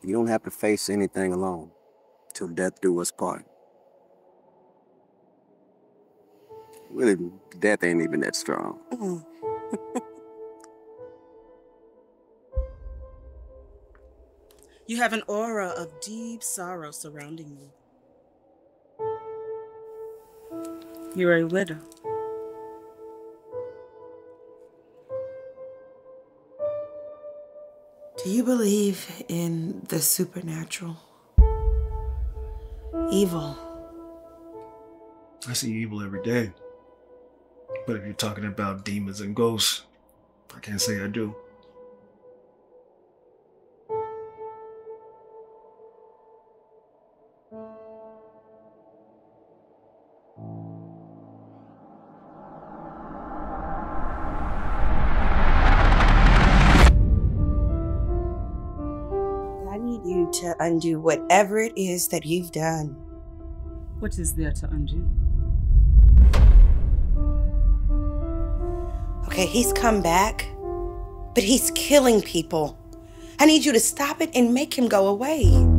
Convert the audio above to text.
You don't have to face anything alone till death do us part. Really, death ain't even that strong. You have an aura of deep sorrow surrounding you. You're a widow. Do you believe in the supernatural? Evil? I see evil every day. But if you're talking about demons and ghosts, I can't say I do. I need you to undo whatever it is that you've done. What is there to undo? Okay, he's come back, but he's killing people. I need you to stop it and make him go away.